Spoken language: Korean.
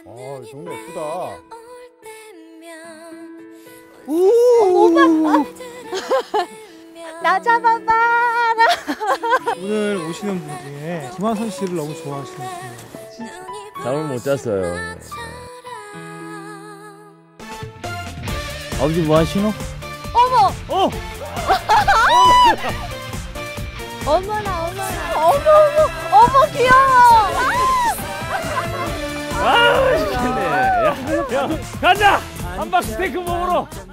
너무 예쁘다. 오빠 나 잡아봐라. 오늘 오시는 분 중에 김하선 씨를 너무 좋아하시는 분이에요. 잠을 못 잤어요. 아버지 뭐 하시노? 어머 어머나. 어머 귀여워. 아, 맛있겠네. 야, 가자! 함박 스테이크 먹으러!